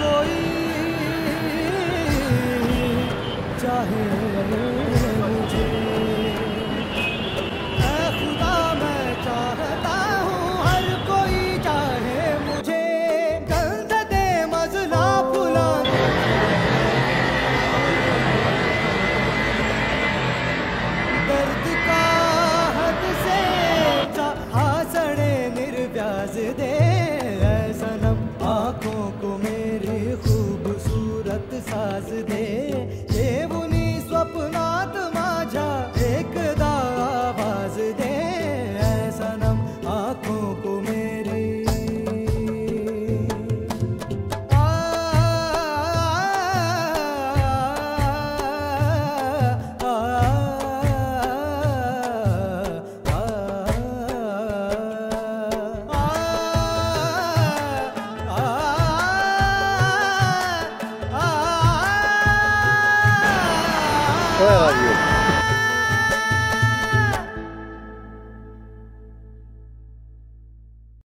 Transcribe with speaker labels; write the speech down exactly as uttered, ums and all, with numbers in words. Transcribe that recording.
Speaker 1: कोई चाहे मुझे, ऐ खुदा मैं चाहता हूँ हर कोई चाहे मुझे। गंध दे मजला फुलाने, दर्द का हद से हासड़े निर्व्याज दे, ऐ सनम आँखों को मेरी खूबसूरत साज दे। येवुनी स्वप्नात माझ्या एकदा आवाज दे, ऐ सनम आँखों को मेरी। आ, आ,
Speaker 2: Where are you?